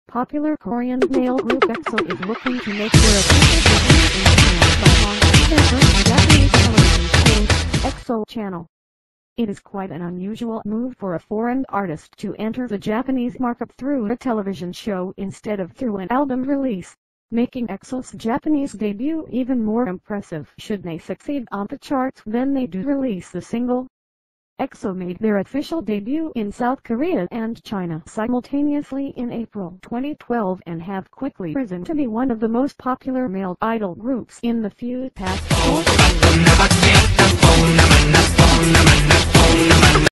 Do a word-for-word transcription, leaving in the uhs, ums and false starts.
Popular Korean male group EXO is looking to make their official debut in Japan by launching their first Japanese television show, EXO Channel. It is quite an unusual move for a foreign artist to enter the Japanese market through a television show instead of through an album release, making EXO's Japanese debut even more impressive should they succeed on the charts when they do release the single. EXO made their official debut in South Korea and China simultaneously in April twenty twelve and have quickly risen to be one of the most popular male idol groups in the few past four years.